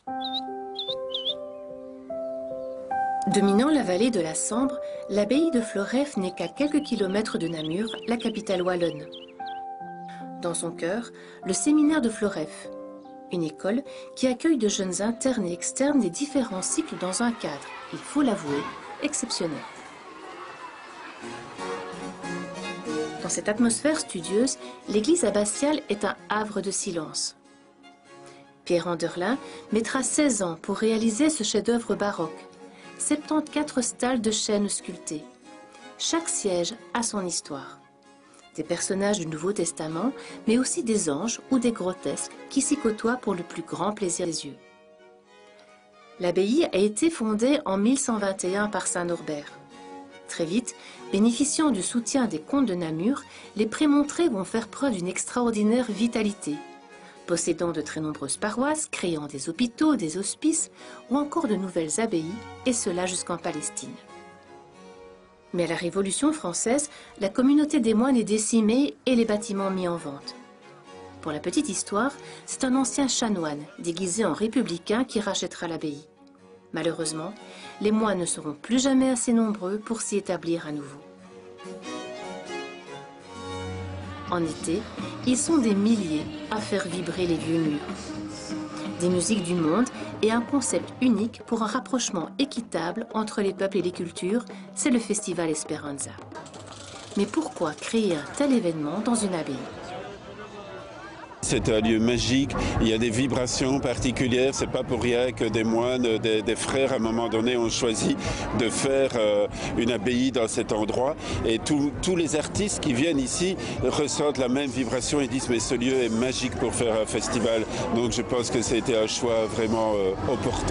Dominant la vallée de la Sambre, l'abbaye de Floreffe n'est qu'à quelques kilomètres de Namur, la capitale wallonne. Dans son cœur, le séminaire de Floreffe, une école qui accueille de jeunes internes et externes des différents cycles dans un cadre, il faut l'avouer, exceptionnel. Dans cette atmosphère studieuse, l'église abbatiale est un havre de silence. Pierre Anderlin mettra 16 ans pour réaliser ce chef-d'œuvre baroque. 74 stalles de chêne sculptées. Chaque siège a son histoire. Des personnages du Nouveau Testament, mais aussi des anges ou des grotesques qui s'y côtoient pour le plus grand plaisir des yeux. L'abbaye a été fondée en 1121 par saint Norbert. Très vite, bénéficiant du soutien des comtes de Namur, les Prémontrés vont faire preuve d'une extraordinaire vitalité. Possédant de très nombreuses paroisses, créant des hôpitaux, des hospices ou encore de nouvelles abbayes, et cela jusqu'en Palestine. Mais à la Révolution française, la communauté des moines est décimée et les bâtiments mis en vente. Pour la petite histoire, c'est un ancien chanoine, déguisé en républicain, qui rachètera l'abbaye. Malheureusement, les moines ne seront plus jamais assez nombreux pour s'y établir à nouveau. En été, ils sont des milliers à faire vibrer les vieux murs. Des musiques du monde et un concept unique pour un rapprochement équitable entre les peuples et les cultures, c'est le Festival Esperanza. Mais pourquoi créer un tel événement dans une abbaye ? C'est un lieu magique, il y a des vibrations particulières, c'est pas pour rien que des moines, des frères à un moment donné ont choisi de faire une abbaye dans cet endroit et tous les artistes qui viennent ici ressentent la même vibration et disent mais ce lieu est magique pour faire un festival, donc je pense que c'était un choix vraiment opportun.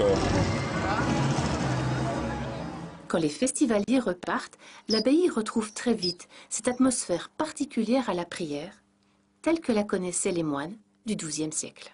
Quand les festivaliers repartent, l'abbaye retrouve très vite cette atmosphère particulière à la prière, telle que la connaissaient les moines du XIIe siècle.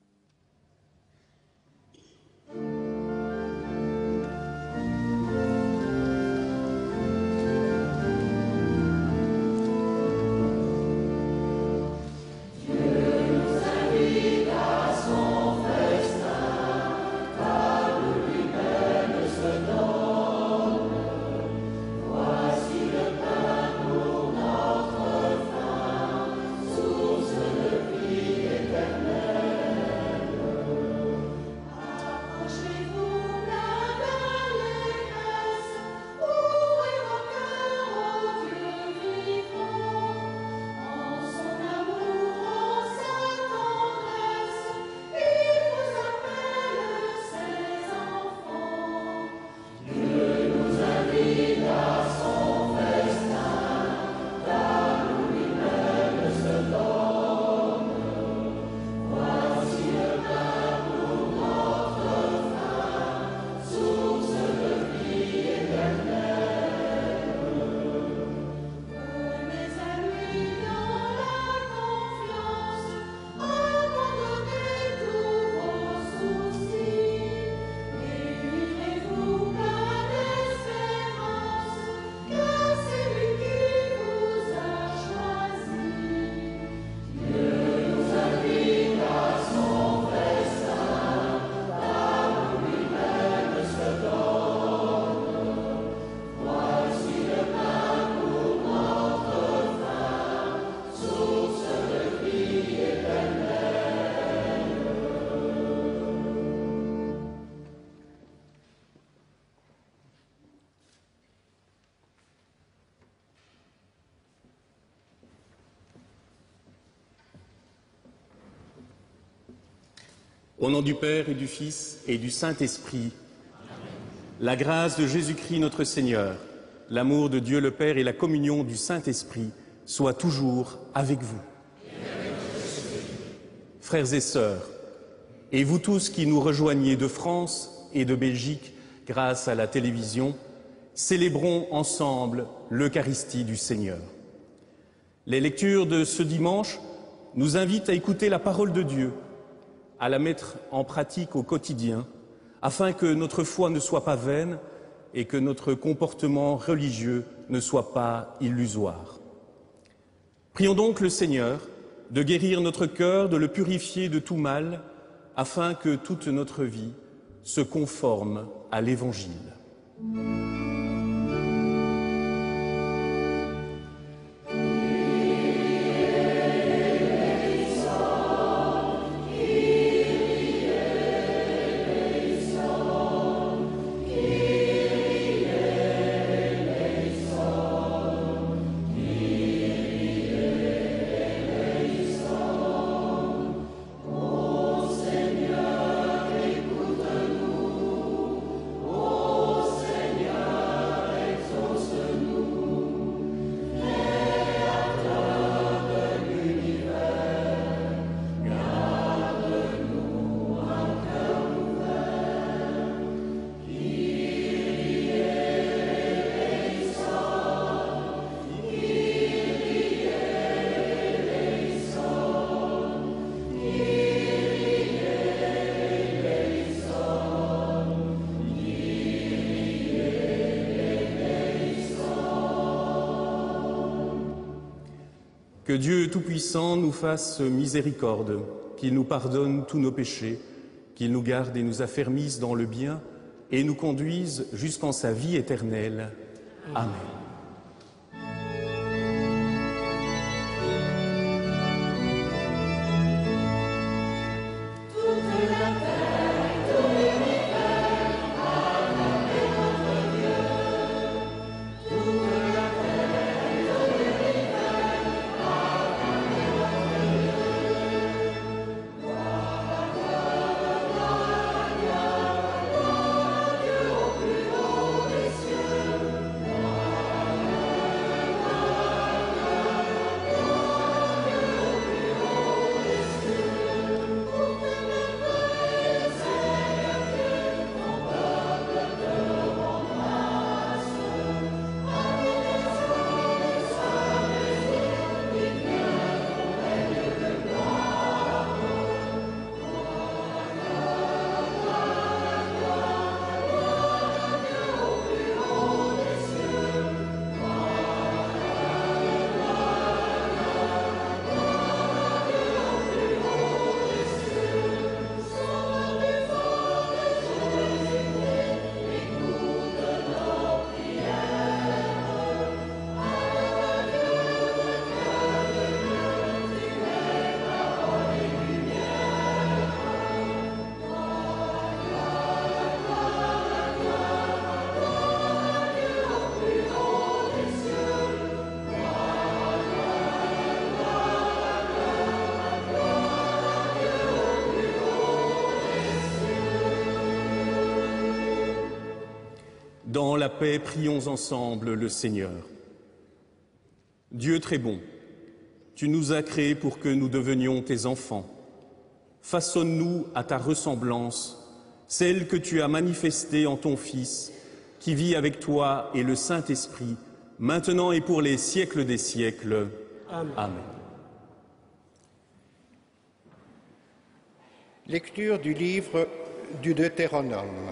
Au nom du Père et du Fils et du Saint-Esprit, la grâce de Jésus-Christ notre Seigneur, l'amour de Dieu le Père et la communion du Saint-Esprit soient toujours avec vous. Frères et sœurs, et vous tous qui nous rejoignez de France et de Belgique grâce à la télévision, célébrons ensemble l'Eucharistie du Seigneur. Les lectures de ce dimanche nous invitent à écouter la parole de Dieu, à la mettre en pratique au quotidien, afin que notre foi ne soit pas vaine et que notre comportement religieux ne soit pas illusoire. Prions donc le Seigneur de guérir notre cœur, de le purifier de tout mal, afin que toute notre vie se conforme à l'Évangile. Que Dieu Tout-Puissant nous fasse miséricorde, qu'il nous pardonne tous nos péchés, qu'il nous garde et nous affermisse dans le bien et nous conduise jusqu'en sa vie éternelle. Amen. Dans la paix, prions ensemble le Seigneur. Dieu très bon, tu nous as créés pour que nous devenions tes enfants. Façonne-nous à ta ressemblance, celle que tu as manifestée en ton Fils, qui vit avec toi et le Saint-Esprit, maintenant et pour les siècles des siècles. Amen. Amen. Lecture du livre du Deutéronome.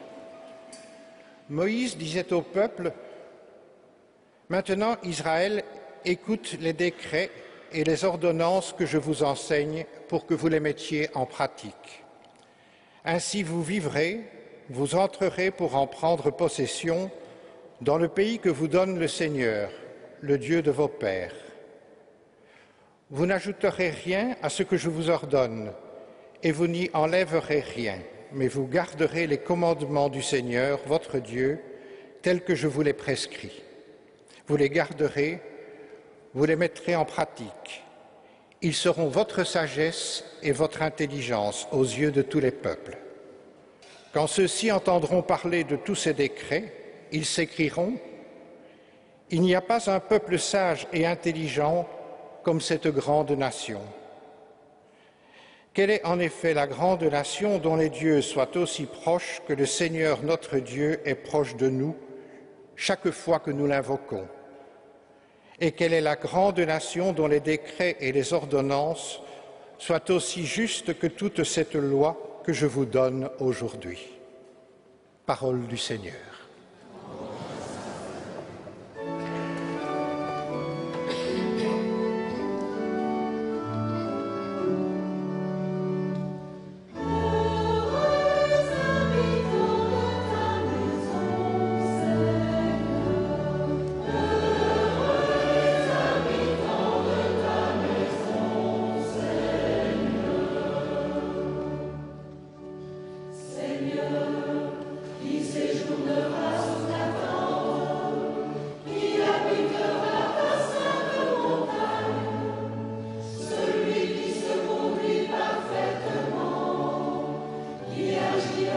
Moïse disait au peuple, « Maintenant, Israël, écoute les décrets et les ordonnances que je vous enseigne pour que vous les mettiez en pratique. Ainsi vous vivrez, vous entrerez pour en prendre possession dans le pays que vous donne le Seigneur, le Dieu de vos pères. Vous n'ajouterez rien à ce que je vous ordonne, et vous n'y enlèverez rien. Mais vous garderez les commandements du Seigneur, votre Dieu, tels que je vous les prescris. Vous les garderez, vous les mettrez en pratique. Ils seront votre sagesse et votre intelligence aux yeux de tous les peuples. Quand ceux-ci entendront parler de tous ces décrets, ils s'écrieront « Il n'y a pas un peuple sage et intelligent comme cette grande nation. » Quelle est en effet la grande nation dont les dieux soient aussi proches que le Seigneur notre Dieu est proche de nous chaque fois que nous l'invoquons? Et quelle est la grande nation dont les décrets et les ordonnances soient aussi justes que toute cette loi que je vous donne aujourd'hui? Parole du Seigneur.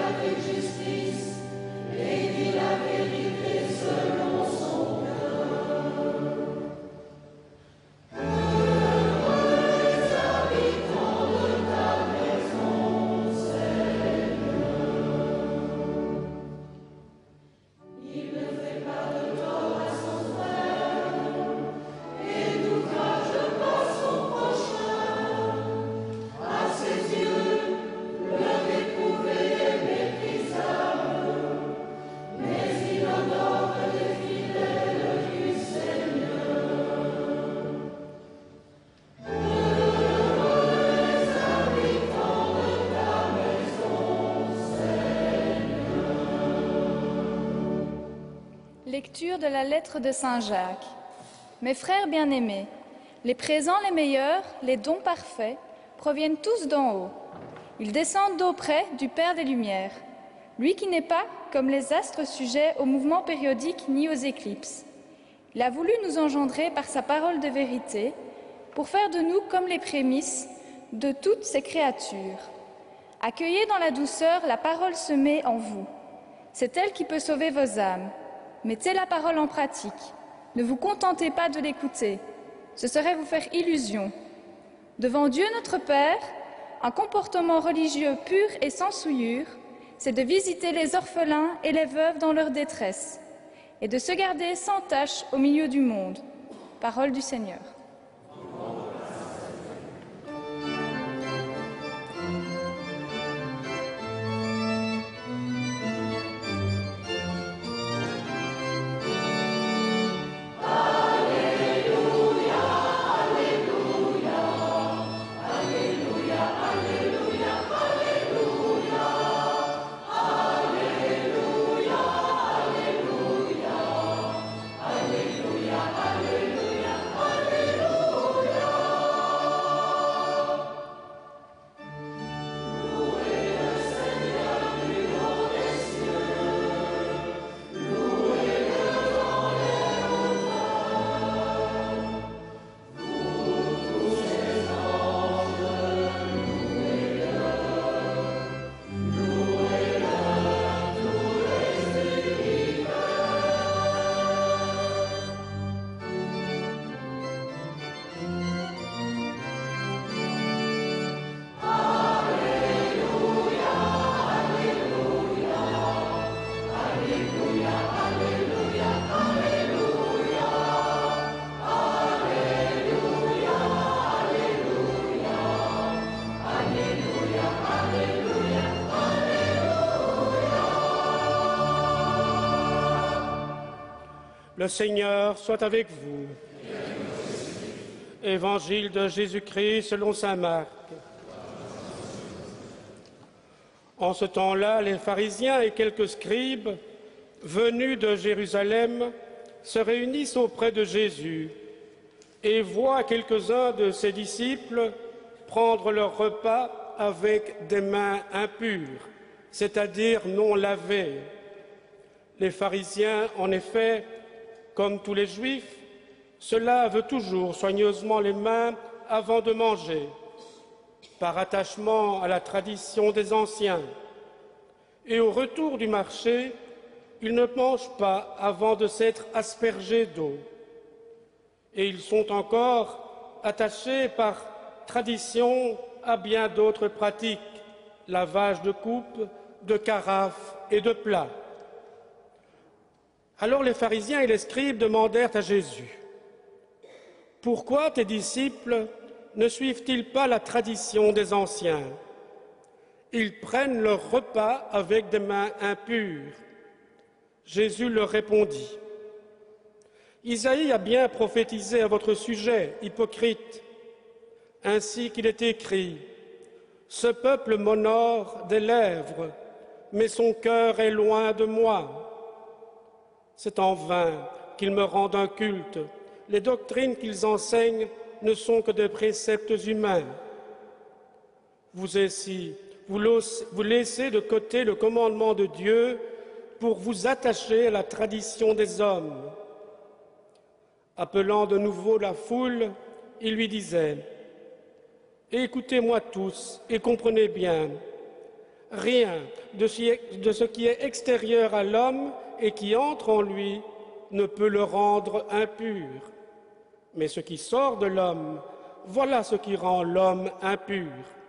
Lecture de la lettre de Saint Jacques. Mes frères bien-aimés, les présents les meilleurs, les dons parfaits, proviennent tous d'en haut. Ils descendent d'auprès du Père des Lumières, lui qui n'est pas, comme les astres, sujet aux mouvements périodiques ni aux éclipses. Il a voulu nous engendrer par sa parole de vérité, pour faire de nous comme les prémices de toutes ses créatures. Accueillez dans la douceur la parole semée en vous. C'est elle qui peut sauver vos âmes. Mettez la parole en pratique. Ne vous contentez pas de l'écouter. Ce serait vous faire illusion. Devant Dieu notre Père, un comportement religieux pur et sans souillure, c'est de visiter les orphelins et les veuves dans leur détresse et de se garder sans tache au milieu du monde. Parole du Seigneur. Le Seigneur soit avec vous. Évangile de Jésus-Christ selon saint Marc. En ce temps-là, les pharisiens et quelques scribes, venus de Jérusalem, se réunissent auprès de Jésus et voient quelques-uns de ses disciples prendre leur repas avec des mains impures, c'est-à-dire non lavées. Les pharisiens, en effet, comme tous les Juifs, se lavent toujours soigneusement les mains avant de manger, par attachement à la tradition des anciens. Et au retour du marché, ils ne mangent pas avant de s'être aspergés d'eau. Et ils sont encore attachés par tradition à bien d'autres pratiques, lavage de coupes, de carafes et de plats. Alors les pharisiens et les scribes demandèrent à Jésus: « Pourquoi tes disciples ne suivent-ils pas la tradition des anciens? Ils prennent leur repas avec des mains impures. » Jésus leur répondit: « Isaïe a bien prophétisé à votre sujet, hypocrite, ainsi qu'il est écrit: « Ce peuple m'honore des lèvres, mais son cœur est loin de moi. C'est en vain qu'ils me rendent un culte. Les doctrines qu'ils enseignent ne sont que des préceptes humains. Vous aussi, vous laissez de côté le commandement de Dieu pour vous attacher à la tradition des hommes. » Appelant de nouveau la foule, il lui disait: « Écoutez-moi tous et comprenez bien. Rien de ce qui est extérieur à l'homme et qui entre en lui ne peut le rendre impur. Mais ce qui sort de l'homme, voilà ce qui rend l'homme impur.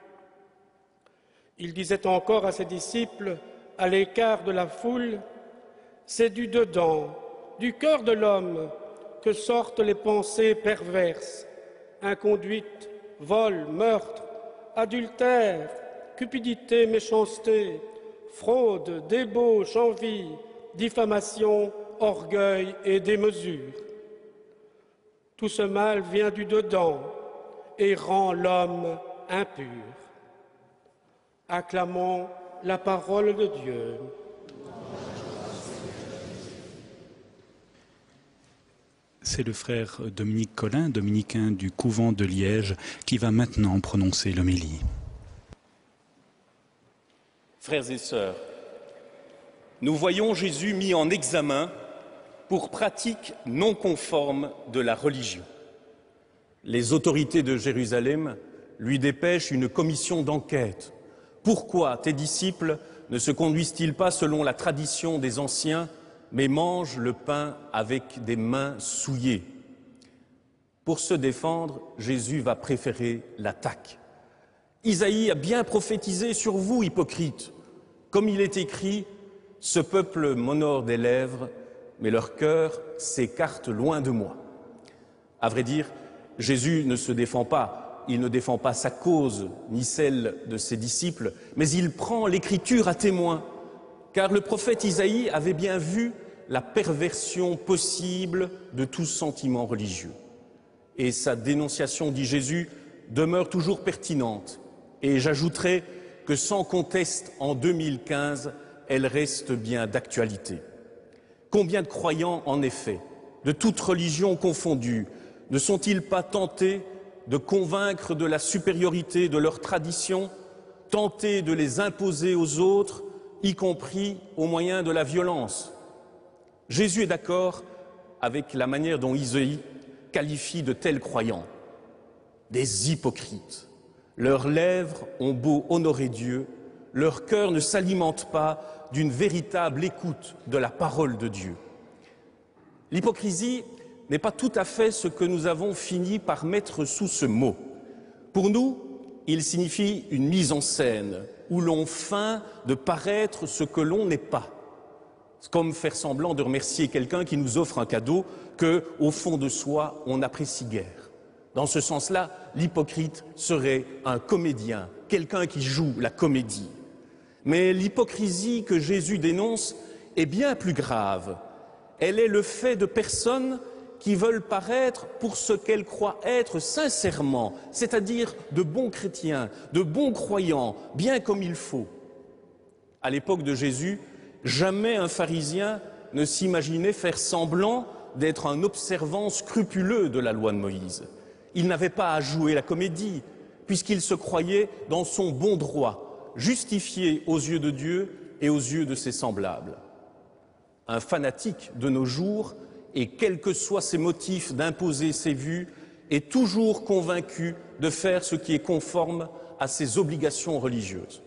Il disait encore à ses disciples, à l'écart de la foule, « C'est du dedans, du cœur de l'homme, que sortent les pensées perverses, inconduite, vol, meurtre, adultère, cupidité, méchanceté, fraude, débauche, envie, diffamation, orgueil et démesure. Tout ce mal vient du dedans et rend l'homme impur. » Acclamons la parole de Dieu. C'est le frère Dominique Collin, dominicain du couvent de Liège, qui va maintenant prononcer l'homélie. Frères et sœurs, nous voyons Jésus mis en examen pour pratique non conforme de la religion. Les autorités de Jérusalem lui dépêchent une commission d'enquête. Pourquoi tes disciples ne se conduisent-ils pas selon la tradition des anciens, mais mangent le pain avec des mains souillées? Pour se défendre, Jésus va préférer l'attaque. Isaïe a bien prophétisé sur vous, hypocrites. Comme il est écrit, « Ce peuple m'honore des lèvres, mais leur cœur s'écarte loin de moi. » À vrai dire, Jésus ne se défend pas. Il ne défend pas sa cause, ni celle de ses disciples, mais il prend l'Écriture à témoin, car le prophète Isaïe avait bien vu la perversion possible de tout sentiment religieux. Et sa dénonciation, dit Jésus, demeure toujours pertinente. Et j'ajouterai que sans conteste, en 2015, elle reste bien d'actualité. Combien de croyants, en effet, de toutes religions confondues, ne sont-ils pas tentés de convaincre de la supériorité de leurs traditions, tentés de les imposer aux autres, y compris au moyen de la violence? Jésus est d'accord avec la manière dont Isaïe qualifie de tels croyants, des hypocrites. Leurs lèvres ont beau honorer Dieu, leur cœur ne s'alimente pas d'une véritable écoute de la parole de Dieu. L'hypocrisie n'est pas tout à fait ce que nous avons fini par mettre sous ce mot. Pour nous, il signifie une mise en scène où l'on feint de paraître ce que l'on n'est pas. C'est comme faire semblant de remercier quelqu'un qui nous offre un cadeau que, au fond de soi, on n'apprécie guère. Dans ce sens-là, l'hypocrite serait un comédien, quelqu'un qui joue la comédie. Mais l'hypocrisie que Jésus dénonce est bien plus grave. Elle est le fait de personnes qui veulent paraître pour ce qu'elles croient être sincèrement, c'est-à-dire de bons chrétiens, de bons croyants, bien comme il faut. À l'époque de Jésus, jamais un pharisien ne s'imaginait faire semblant d'être un observant scrupuleux de la loi de Moïse. Il n'avait pas à jouer la comédie, puisqu'il se croyait dans son bon droit, justifié aux yeux de Dieu et aux yeux de ses semblables. Un fanatique de nos jours, et quels que soient ses motifs d'imposer ses vues, est toujours convaincu de faire ce qui est conforme à ses obligations religieuses.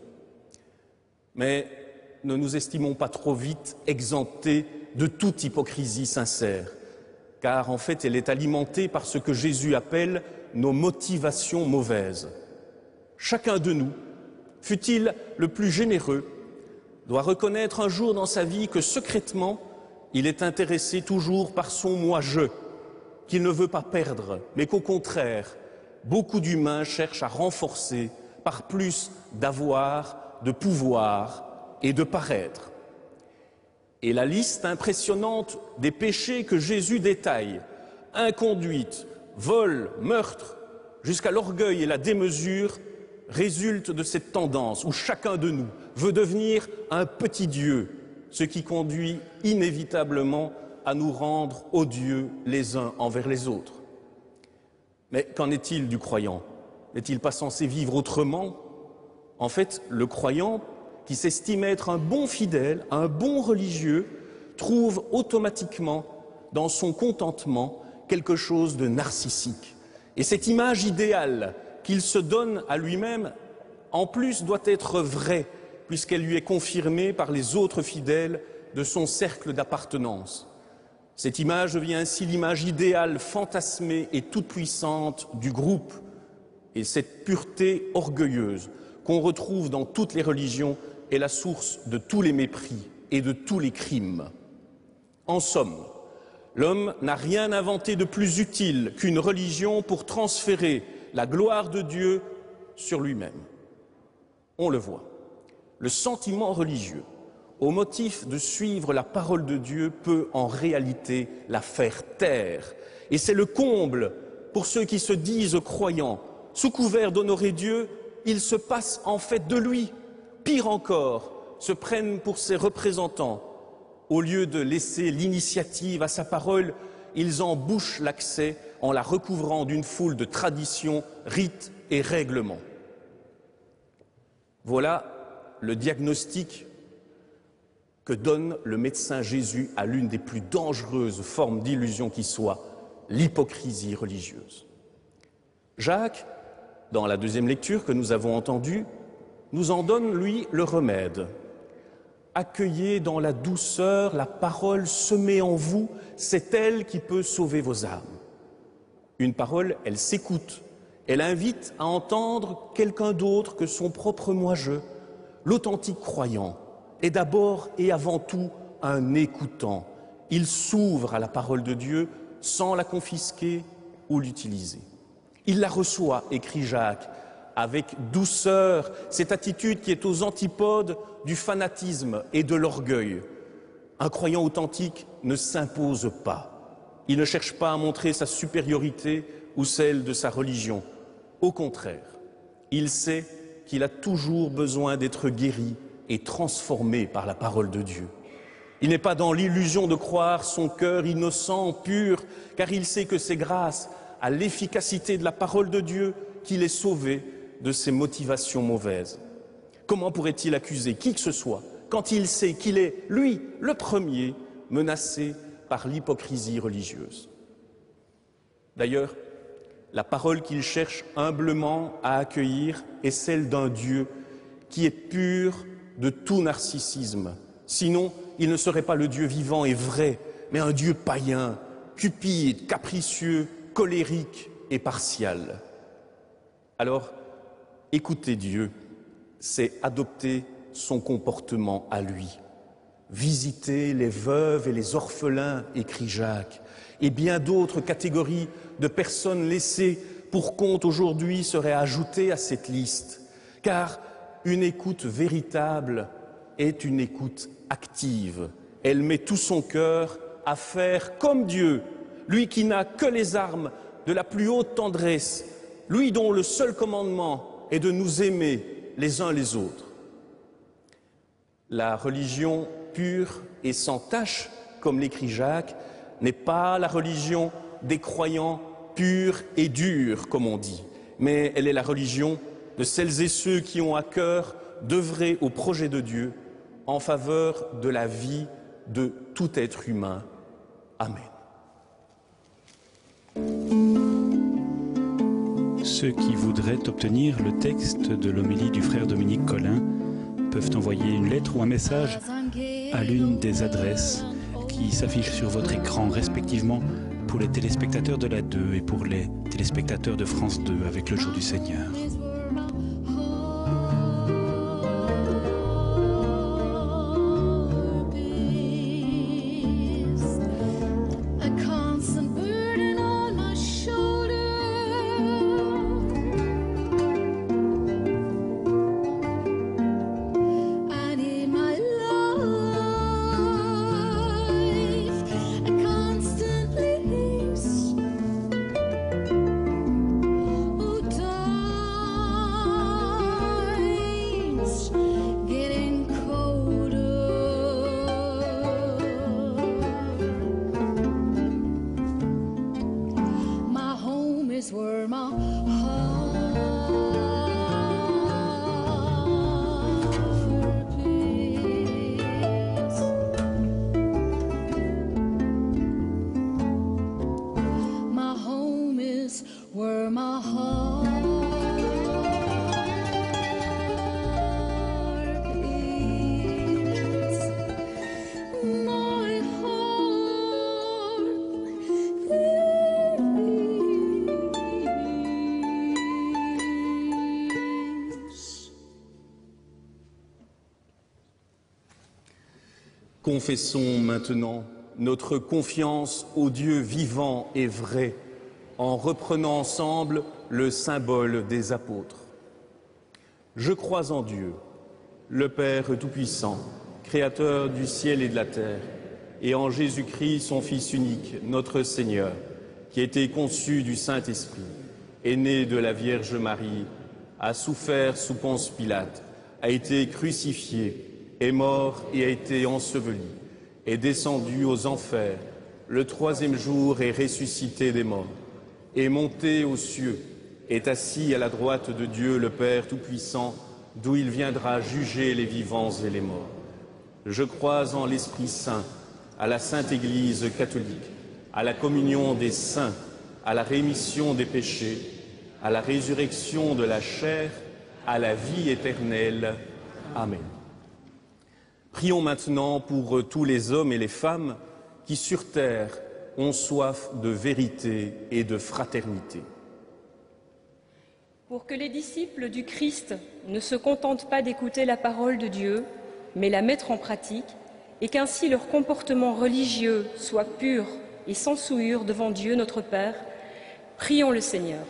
Mais ne nous estimons pas trop vite exemptés de toute hypocrisie sincère, car en fait elle est alimentée par ce que Jésus appelle nos motivations mauvaises. Chacun de nous, fût-il le plus généreux, doit reconnaître un jour dans sa vie que secrètement, il est intéressé toujours par son moi-je, qu'il ne veut pas perdre, mais qu'au contraire, beaucoup d'humains cherchent à renforcer par plus d'avoir, de pouvoir et de paraître. Et la liste impressionnante des péchés que Jésus détaille, inconduite, vol, meurtre, jusqu'à l'orgueil et la démesure, résulte de cette tendance où chacun de nous veut devenir un petit Dieu, ce qui conduit inévitablement à nous rendre odieux les uns envers les autres. Mais qu'en est-il du croyant? N'est-il pas censé vivre autrement? En fait, le croyant, qui s'estime être un bon fidèle, un bon religieux, trouve automatiquement dans son contentement quelque chose de narcissique. Et cette image idéale qu'il se donne à lui-même, en plus, doit être vraie, puisqu'elle lui est confirmée par les autres fidèles de son cercle d'appartenance. Cette image devient ainsi l'image idéale, fantasmée et toute-puissante du groupe. Et cette pureté orgueilleuse qu'on retrouve dans toutes les religions est la source de tous les mépris et de tous les crimes. En somme, l'homme n'a rien inventé de plus utile qu'une religion pour transférer la gloire de Dieu sur lui-même. On le voit. Le sentiment religieux, au motif de suivre la parole de Dieu, peut en réalité la faire taire. Et c'est le comble pour ceux qui se disent croyants. Sous couvert d'honorer Dieu, ils se passent en fait de lui. Pire encore, se prennent pour ses représentants. Au lieu de laisser l'initiative à sa parole, ils en bouchent l'accès en la recouvrant d'une foule de traditions, rites et règlements. Voilà le diagnostic que donne le médecin Jésus à l'une des plus dangereuses formes d'illusion qui soit, l'hypocrisie religieuse. Jacques, dans la deuxième lecture que nous avons entendue, nous en donne, lui, le remède. Accueillez dans la douceur la parole semée en vous, c'est elle qui peut sauver vos âmes. Une parole, elle s'écoute, elle invite à entendre quelqu'un d'autre que son propre moi-je. L'authentique croyant est d'abord et avant tout un écoutant. Il s'ouvre à la parole de Dieu sans la confisquer ou l'utiliser. Il la reçoit, écrit Jacques, avec douceur, cette attitude qui est aux antipodes du fanatisme et de l'orgueil. Un croyant authentique ne s'impose pas. Il ne cherche pas à montrer sa supériorité ou celle de sa religion. Au contraire, il sait qu'il a toujours besoin d'être guéri et transformé par la parole de Dieu. Il n'est pas dans l'illusion de croire son cœur innocent, pur, car il sait que c'est grâce à l'efficacité de la parole de Dieu qu'il est sauvé de ses motivations mauvaises. Comment pourrait-il accuser qui que ce soit quand il sait qu'il est, lui, le premier, menacé par l'hypocrisie religieuse? D'ailleurs, la parole qu'il cherche humblement à accueillir est celle d'un Dieu qui est pur de tout narcissisme. Sinon, il ne serait pas le Dieu vivant et vrai, mais un Dieu païen, cupide, capricieux, colérique et partial. Alors, écouter Dieu, c'est adopter son comportement à lui. Visiter les veuves et les orphelins, écrit Jacques, et bien d'autres catégories de personnes laissées pour compte aujourd'hui seraient ajoutées à cette liste, car une écoute véritable est une écoute active. Elle met tout son cœur à faire comme Dieu, lui qui n'a que les armes de la plus haute tendresse, lui dont le seul commandement est de nous aimer les uns les autres. La religion pure et sans tache, comme l'écrit Jacques, n'est pas la religion des croyants purs et durs, comme on dit, mais elle est la religion de celles et ceux qui ont à cœur d'œuvrer au projet de Dieu en faveur de la vie de tout être humain. Amen. Ceux qui voudraient obtenir le texte de l'homélie du frère Dominique Collin peuvent envoyer une lettre ou un message à l'une des adresses qui s'affichent sur votre écran, respectivement pour les téléspectateurs de la 2 et pour les téléspectateurs de France 2 avec le Jour du Seigneur. Confessons maintenant notre confiance au Dieu vivant et vrai en reprenant ensemble le symbole des apôtres. Je crois en Dieu, le Père Tout-Puissant, Créateur du ciel et de la terre, et en Jésus-Christ, son Fils unique, notre Seigneur, qui a été conçu du Saint-Esprit, est né de la Vierge Marie, a souffert sous Ponce Pilate, a été crucifié, est mort et a été enseveli, est descendu aux enfers, le troisième jour est ressuscité des morts, est monté aux cieux, est assis à la droite de Dieu le Père Tout-Puissant, d'où il viendra juger les vivants et les morts. Je crois en l'Esprit Saint, à la Sainte Église catholique, à la communion des saints, à la rémission des péchés, à la résurrection de la chair, à la vie éternelle. Amen. Prions maintenant pour tous les hommes et les femmes qui sur terre ont soif de vérité et de fraternité. Pour que les disciples du Christ ne se contentent pas d'écouter la parole de Dieu, mais la mettre en pratique, et qu'ainsi leur comportement religieux soit pur et sans souillure devant Dieu notre Père, prions le Seigneur.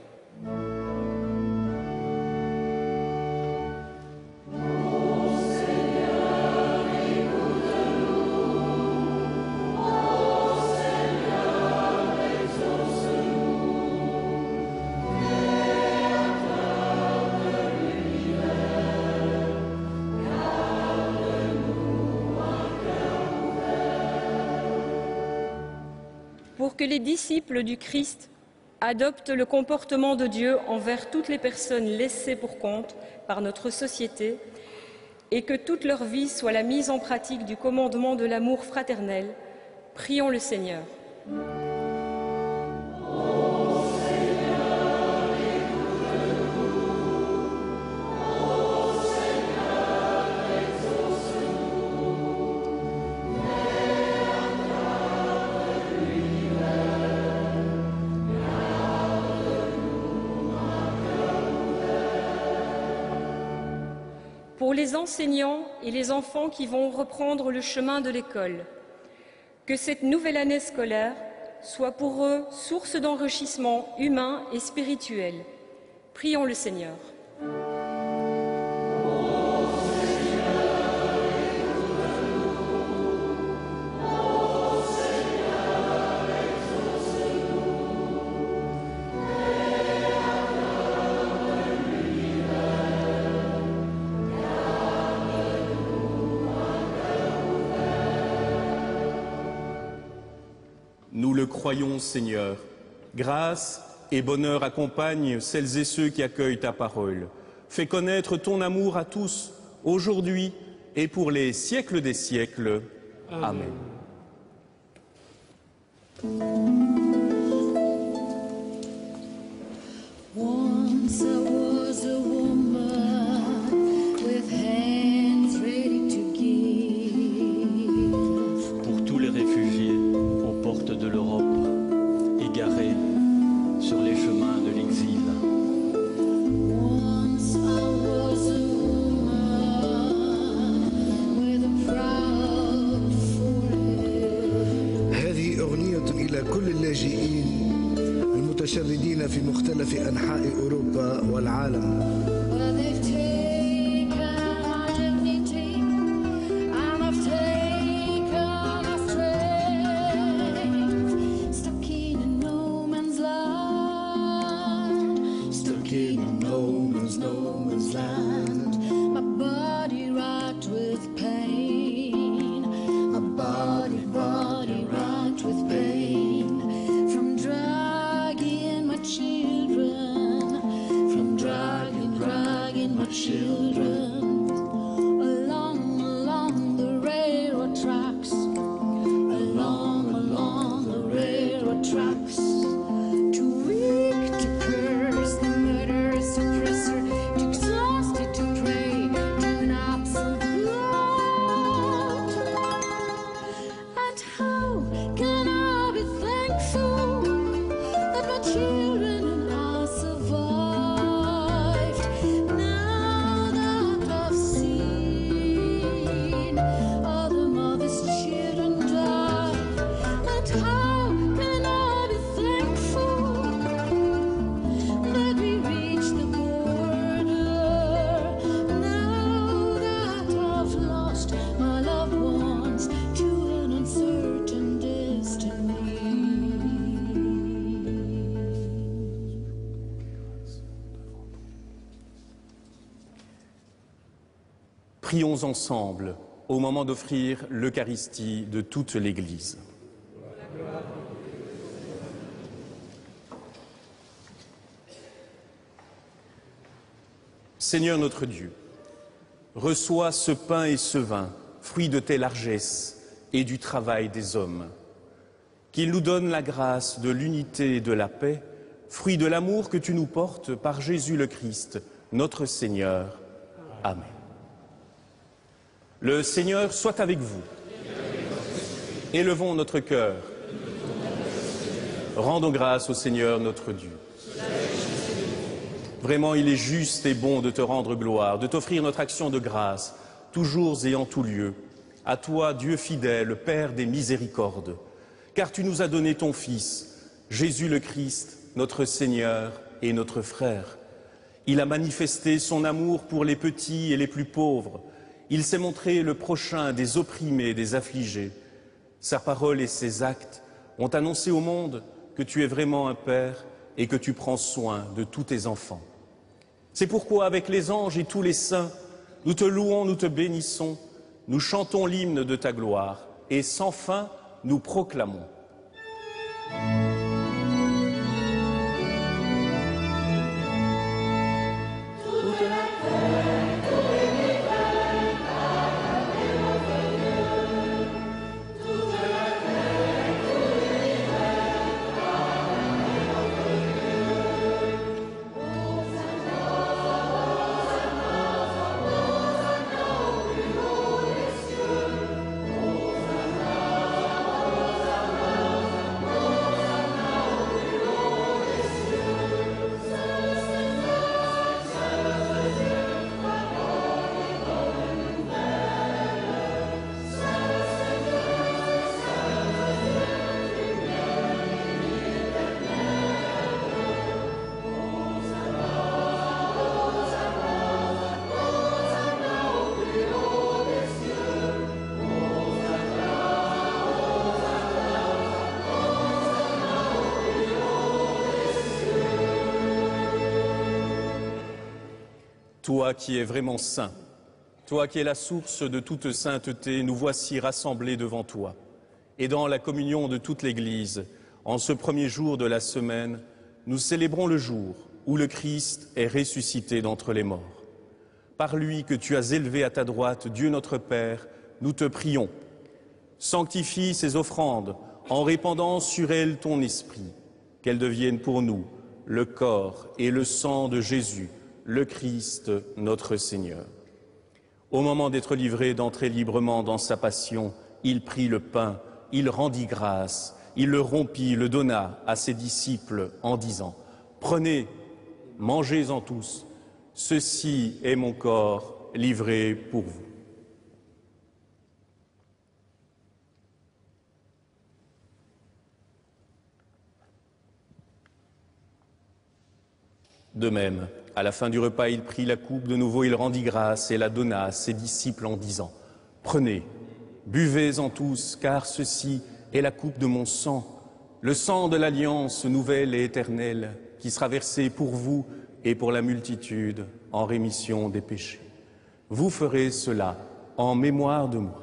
Pour que les disciples du Christ adoptent le comportement de Dieu envers toutes les personnes laissées pour compte par notre société et que toute leur vie soit la mise en pratique du commandement de l'amour fraternel, prions le Seigneur. Pour les enseignants et les enfants qui vont reprendre le chemin de l'école, que cette nouvelle année scolaire soit pour eux source d'enrichissement humain et spirituel. Prions le Seigneur. Nous le croyons, Seigneur. Grâce et bonheur accompagnent celles et ceux qui accueillent ta parole. Fais connaître ton amour à tous, aujourd'hui et pour les siècles des siècles. Amen. Once I was a woman with hands ready to give. Pour tous les réfugiés aux portes de l'Europe, égarés sur les chemins de l'exil. Once I was a woman with a proud forehead. هذه أغنية إلى كل اللاجئين المتشردين في مختلف أنحاء أوروبا والعالم. But they've taken our dignity and I've taken our strength. Stuck in a no man's land. Stuck in a no man's land. My body racked with pain. My body racked with pain. From dragging my children, from dragging Prions ensemble au moment d'offrir l'Eucharistie de toute l'Église. Seigneur notre Dieu, reçois ce pain et ce vin, fruits de tes largesses et du travail des hommes. Qu'il nous donne la grâce de l'unité et de la paix, fruit de l'amour que tu nous portes par Jésus le Christ, notre Seigneur. Amen. Le Seigneur soit avec vous. Élevons notre cœur. Rendons grâce au Seigneur notre Dieu. Vraiment, il est juste et bon de te rendre gloire, de t'offrir notre action de grâce, toujours et en tout lieu. À toi, Dieu fidèle, Père des miséricordes, car tu nous as donné ton Fils, Jésus le Christ, notre Seigneur et notre frère. Il a manifesté son amour pour les petits et les plus pauvres. Il s'est montré le prochain des opprimés et des affligés. Sa parole et ses actes ont annoncé au monde que tu es vraiment un Père et que tu prends soin de tous tes enfants. C'est pourquoi, avec les anges et tous les saints, nous te louons, nous te bénissons, nous chantons l'hymne de ta gloire et sans fin nous proclamons. Toi qui es vraiment saint, toi qui es la source de toute sainteté, nous voici rassemblés devant toi. Et dans la communion de toute l'Église, en ce premier jour de la semaine, nous célébrons le jour où le Christ est ressuscité d'entre les morts. Par lui que tu as élevé à ta droite, Dieu notre Père, nous te prions. Sanctifie ces offrandes en répandant sur elles ton esprit, qu'elles deviennent pour nous le corps et le sang de Jésus, le Christ, notre Seigneur. Au moment d'être livré, d'entrer librement dans sa passion, il prit le pain, il rendit grâce, il le rompit, le donna à ses disciples en disant « Prenez, mangez-en tous, ceci est mon corps livré pour vous. » De même, à la fin du repas, il prit la coupe de nouveau, il rendit grâce et la donna à ses disciples en disant « Prenez, buvez-en tous, car ceci est la coupe de mon sang, le sang de l'alliance nouvelle et éternelle, qui sera versé pour vous et pour la multitude en rémission des péchés. Vous ferez cela en mémoire de moi. »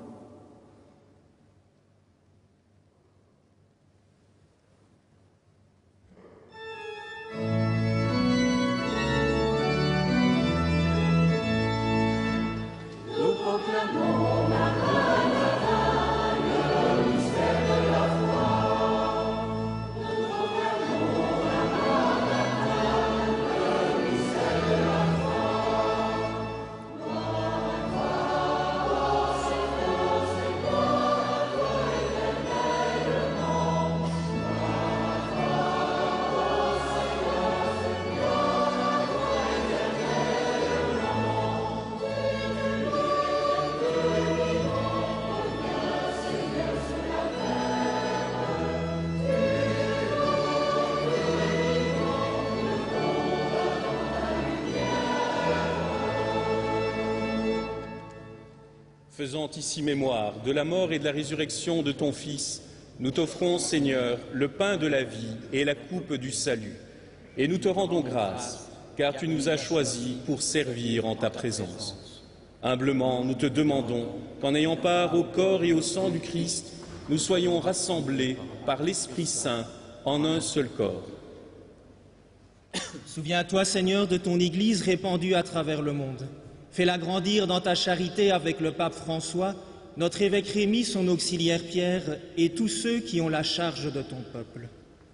Faisant ici mémoire de la mort et de la résurrection de ton Fils, nous t'offrons, Seigneur, le pain de la vie et la coupe du salut. Et nous te rendons grâce, car tu nous as choisis pour servir en ta présence. Humblement, nous te demandons qu'en ayant part au corps et au sang du Christ, nous soyons rassemblés par l'Esprit Saint en un seul corps. Souviens-toi, Seigneur, de ton Église répandue à travers le monde. Fais-la grandir dans ta charité avec le pape François, notre évêque Rémy, son auxiliaire Pierre et tous ceux qui ont la charge de ton peuple.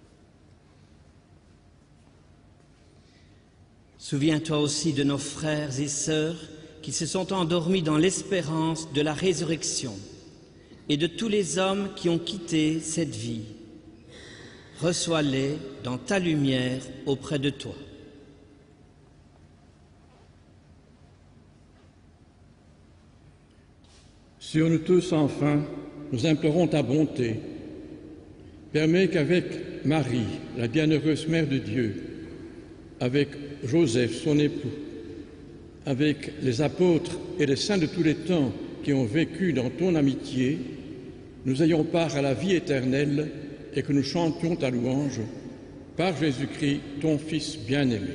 Souviens-toi aussi de nos frères et sœurs qui se sont endormis dans l'espérance de la résurrection et de tous les hommes qui ont quitté cette vie. Reçois-les dans ta lumière auprès de toi. Sur nous tous, enfin, nous implorons ta bonté. Permets qu'avec Marie, la bienheureuse Mère de Dieu, avec Joseph, son époux, avec les apôtres et les saints de tous les temps qui ont vécu dans ton amitié, nous ayons part à la vie éternelle et que nous chantions ta louange par Jésus-Christ, ton Fils bien-aimé.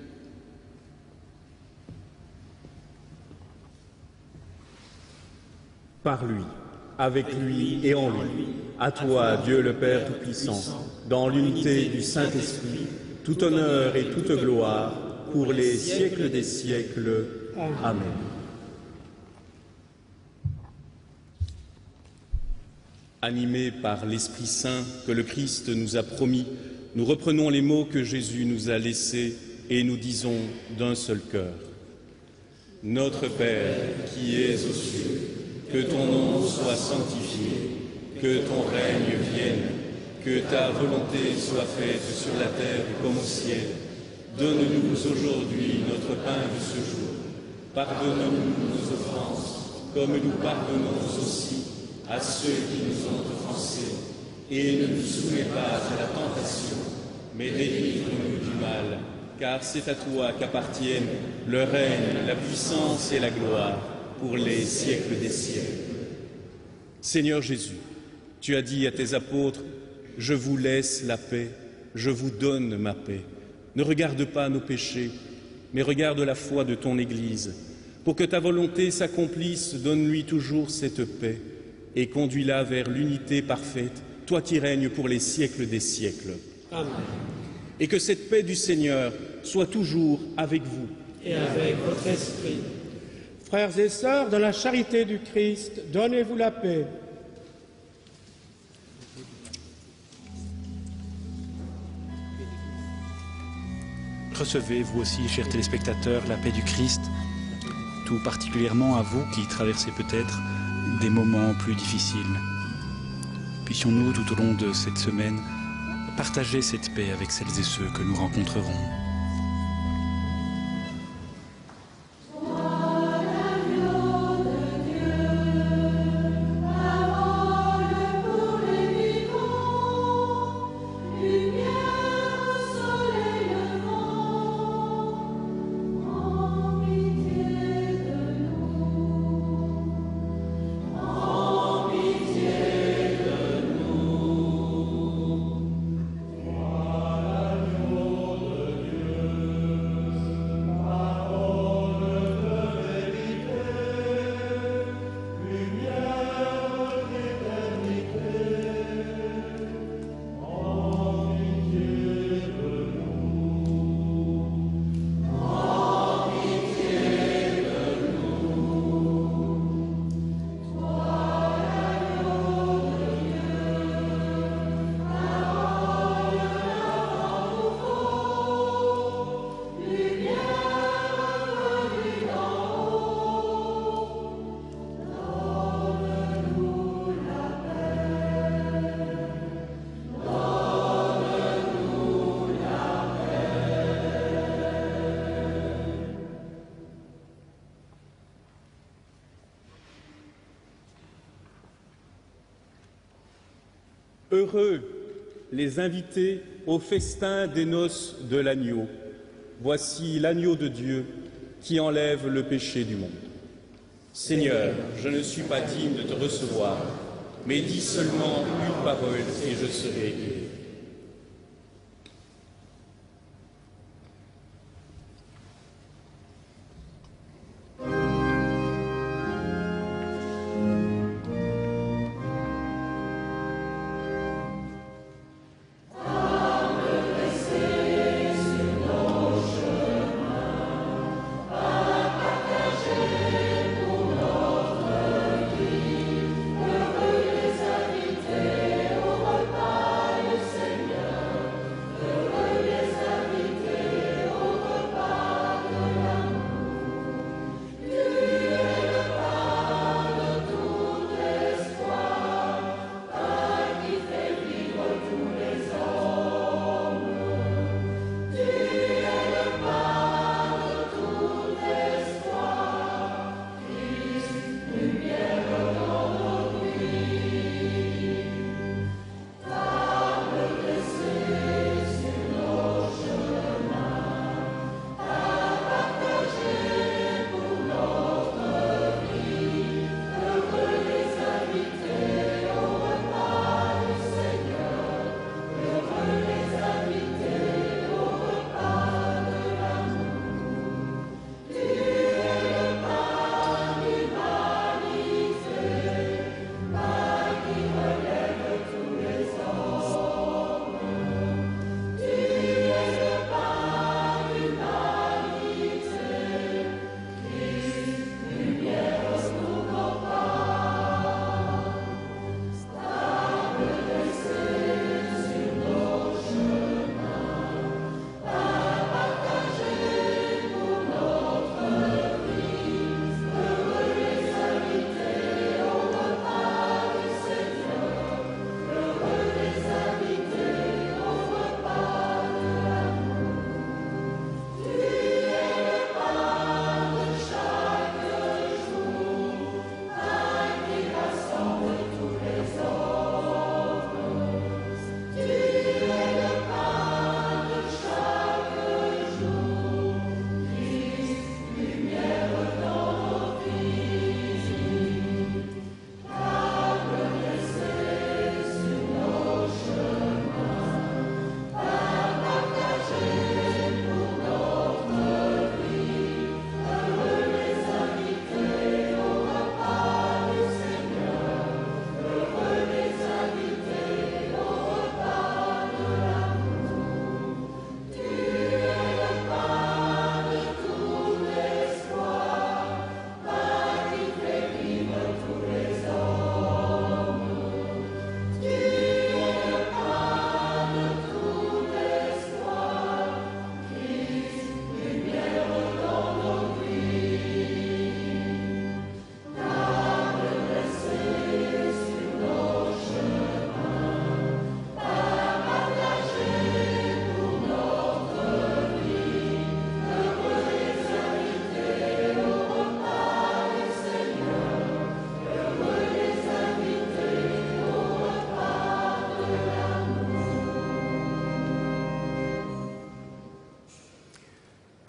Par lui, avec lui et en lui, à toi, Dieu le Père Tout-Puissant, dans l'unité du Saint-Esprit, tout honneur et toute gloire pour les siècles des siècles. Amen. Animés par l'Esprit Saint que le Christ nous a promis, nous reprenons les mots que Jésus nous a laissés et nous disons d'un seul cœur. Notre Père qui es aux cieux, que ton nom soit sanctifié, que ton règne vienne, que ta volonté soit faite sur la terre comme au ciel. Donne-nous aujourd'hui notre pain de ce jour. Pardonne-nous nos offenses, comme nous pardonnons aussi à ceux qui nous ont offensés. Et ne nous soumets pas à la tentation, mais délivre-nous du mal, car c'est à toi qu'appartiennent le règne, la puissance et la gloire pour les siècles des siècles. Seigneur Jésus, tu as dit à tes apôtres, « Je vous laisse la paix, je vous donne ma paix. Ne regarde pas nos péchés, mais regarde la foi de ton Église. Pour que ta volonté s'accomplisse, donne-lui toujours cette paix et conduis-la vers l'unité parfaite, toi qui règnes pour les siècles des siècles. Amen. Et que cette paix du Seigneur soit toujours avec vous. Et avec votre esprit. Frères et sœurs, dans la charité du Christ, donnez-vous la paix. Recevez, vous aussi, chers téléspectateurs, la paix du Christ, tout particulièrement à vous qui traversez peut-être des moments plus difficiles. Puissions-nous, tout au long de cette semaine, partager cette paix avec celles et ceux que nous rencontrerons. Heureux les invités au festin des noces de l'agneau. Voici l'agneau de Dieu qui enlève le péché du monde. Seigneur, je ne suis pas digne de te recevoir, mais dis seulement une parole et je serai guéri.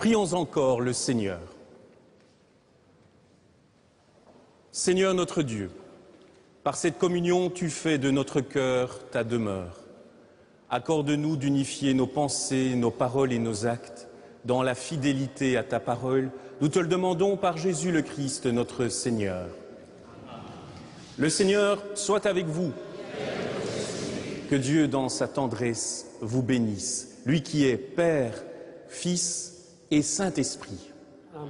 Prions encore le Seigneur. Seigneur notre Dieu, par cette communion, tu fais de notre cœur ta demeure. Accorde-nous d'unifier nos pensées, nos paroles et nos actes dans la fidélité à ta parole. Nous te le demandons par Jésus le Christ, notre Seigneur. Le Seigneur soit avec vous. Que Dieu, dans sa tendresse, vous bénisse, lui qui est Père, Fils et Saint-Esprit. Amen.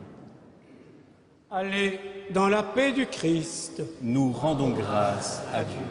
Allez, dans la paix du Christ, nous rendons grâce à Dieu.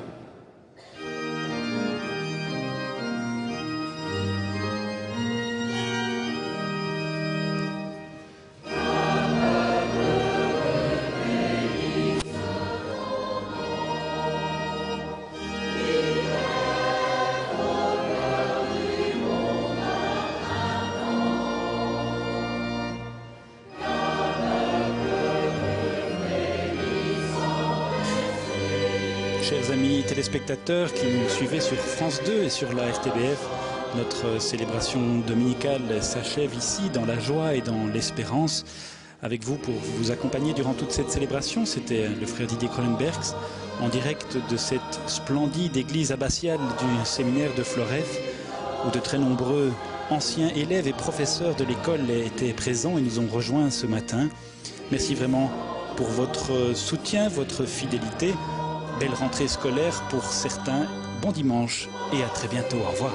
Chers amis téléspectateurs qui nous suivez sur France 2 et sur la RTBF, notre célébration dominicale s'achève ici dans la joie et dans l'espérance. Avec vous pour vous accompagner durant toute cette célébration, c'était le frère Didier Krolenbergs en direct de cette splendide église abbatiale du séminaire de Floreffe où de très nombreux anciens élèves et professeurs de l'école étaient présents et nous ont rejoints ce matin. Merci vraiment pour votre soutien, votre fidélité. Belle rentrée scolaire pour certains. Bon dimanche et à très bientôt. Au revoir.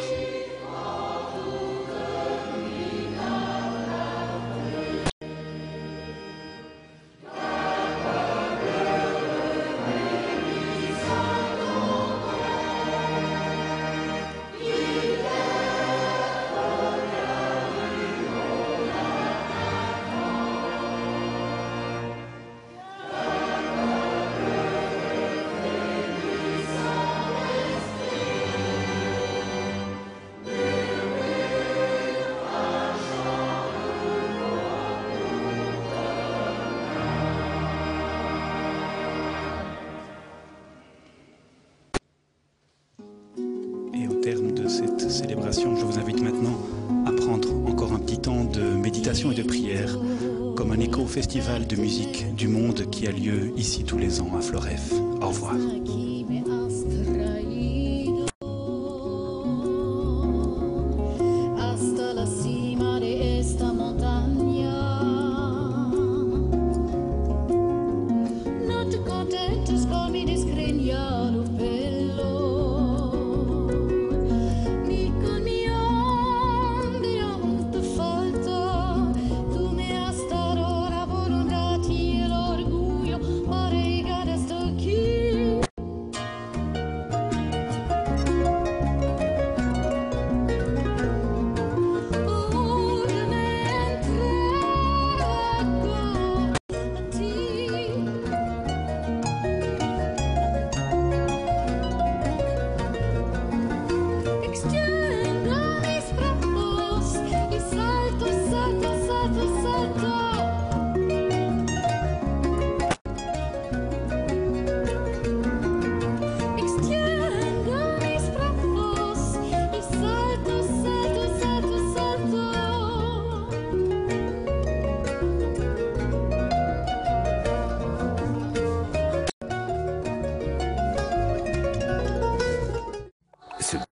Cette célébration, je vous invite maintenant à prendre encore un petit temps de méditation et de prière comme un écho au festival de musique du monde qui a lieu ici tous les ans à Floreffe. Au revoir.